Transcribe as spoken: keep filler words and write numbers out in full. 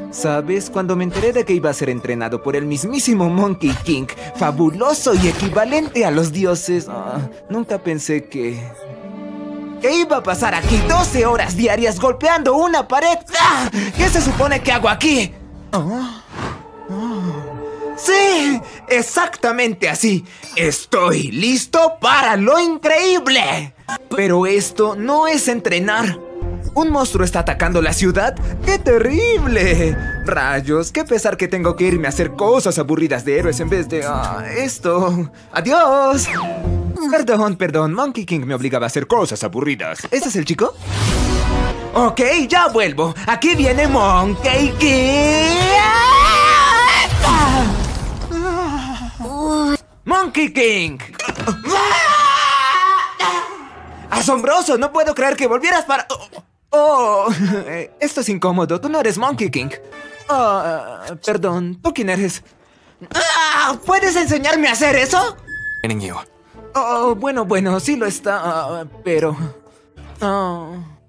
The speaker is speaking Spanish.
¿Sabes? Cuando me enteré de que iba a ser entrenado por el mismísimo Monkey King, fabuloso y equivalente a los dioses, ah, nunca pensé que... ¿Qué iba a pasar aquí doce horas diarias golpeando una pared? ¡Ah! ¿Qué se supone que hago aquí? Oh. Oh. ¡Sí! ¡Exactamente así! ¡Estoy listo para lo increíble! Pero esto no es entrenar. ¿Un monstruo está atacando la ciudad? ¡Qué terrible! Rayos, qué pesar que tengo que irme a hacer cosas aburridas de héroes en vez de... Uh, esto... ¡Adiós! Perdón, perdón, Monkey King me obligaba a hacer cosas aburridas. ¿Ese es el chico? Ok, ya vuelvo. Aquí viene Monkey King. Monkey King. ¡Asombroso! No puedo creer que volvieras para... Oh, esto es incómodo. Tú no eres Monkey King. Oh, perdón, ¿tú quién eres? ¿Puedes enseñarme a hacer eso? Training you. Oh, bueno, bueno, sí lo está, uh, pero... Oh.